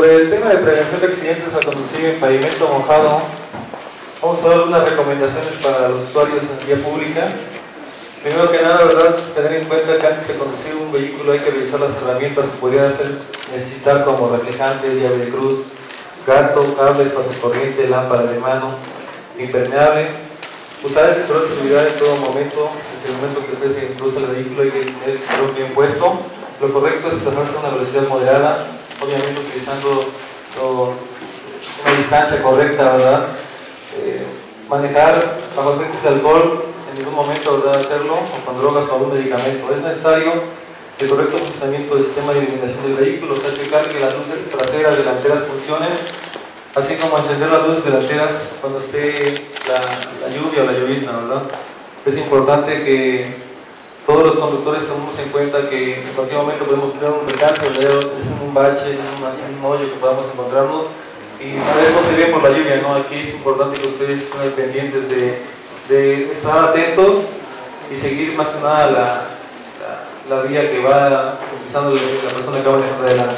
Sobre el tema de prevención de accidentes al conducir en pavimento mojado, vamos a dar unas recomendaciones para los usuarios en vía pública. Primero que nada, ¿verdad?, tener en cuenta que antes de conducir un vehículo hay que revisar las herramientas que podrían necesitar, como reflejantes, llave de cruz, gato, cables, pasacorriente, lámpara de mano, impermeable. Usar el cinturón de seguridad en todo momento. Desde el momento que usted se introduce al vehículo hay que tener el cinturón bien puesto. Lo correcto es estacionarse a una velocidad moderada, obviamente utilizando una distancia correcta, ¿verdad? Manejar bajo efectos de alcohol, en ningún momento, ¿verdad?, hacerlo, o con drogas o algún medicamento. Es necesario el correcto funcionamiento del sistema de iluminación del vehículo, o sea, checar que las luces traseras, delanteras funcionen, así como encender las luces delanteras cuando esté la lluvia o la llovizna, ¿verdad? Es importante que todos los conductores tomemos en cuenta que en cualquier momento podemos tener un percance, es en un bache, en un hoyo que podamos encontrarnos, y a veces no se ve por la lluvia, ¿no? Aquí es importante que ustedes estén pendientes de estar atentos y seguir más que nada la vía que va utilizando la persona que va manejando adelante.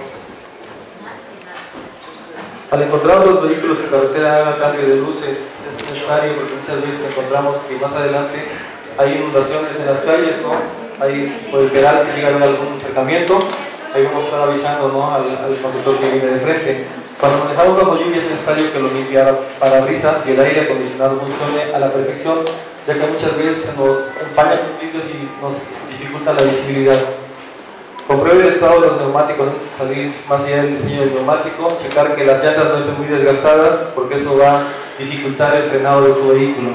Al encontrar los vehículos en carretera hagan cambio de luces, es necesario porque muchas veces encontramos que más adelante hay inundaciones en las calles, ¿no? Hay por el pedal que llega a haber algún acercamiento, ahí vamos a estar avisando, ¿no?, al conductor que viene de frente. Cuando manejamos bajo lluvia es necesario que los limpiaparabrisas y el aire acondicionado funcione a la perfección, ya que muchas veces se nos empañan los vidrios y nos dificulta la visibilidad. Compruebe el estado de los neumáticos antes de salir más allá del diseño del neumático, checar que las llantas no estén muy desgastadas, porque eso va a dificultar el frenado de su vehículo.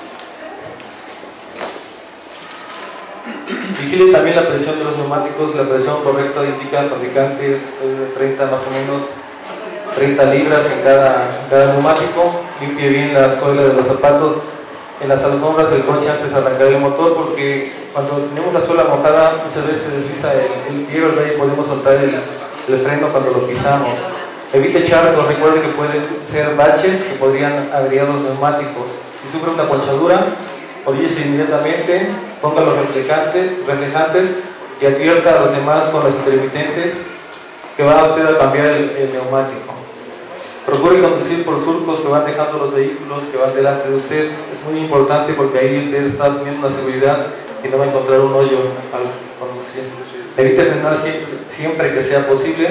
Vigile también la presión de los neumáticos. La presión correcta indica el fabricante es 30 más o menos 30 libras en cada neumático. Limpie bien la suela de los zapatos en las alfombras del coche antes de arrancar el motor, porque cuando tenemos la suela mojada muchas veces se desliza el pie, ¿verdad?, y podemos soltar el freno cuando lo pisamos. Evite charcos, recuerde que pueden ser baches que podrían agregar los neumáticos. Si sufre una ponchadura, oríllese inmediatamente, ponga los reflejantes y advierta a los demás con las intermitentes que va usted a cambiar el neumático. Procure conducir por surcos que van dejando los vehículos que van delante de usted. Es muy importante porque ahí usted está teniendo una seguridad y no va a encontrar un hoyo al conducir. Evite frenar siempre que sea posible.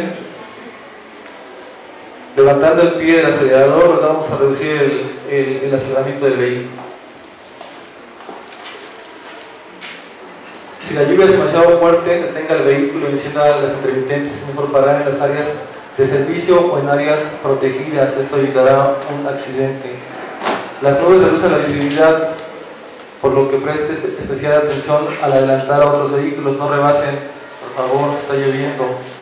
Levantando el pie del acelerador, vamos a reducir el aceleramiento del vehículo. Si la lluvia es demasiado fuerte, detenga el vehículo y encienda las intermitentes. Es mejor parar en las áreas de servicio o en áreas protegidas. Esto evitará un accidente. Las nubes reducen la visibilidad, por lo que preste especial atención al adelantar a otros vehículos. No rebasen, por favor, está lloviendo.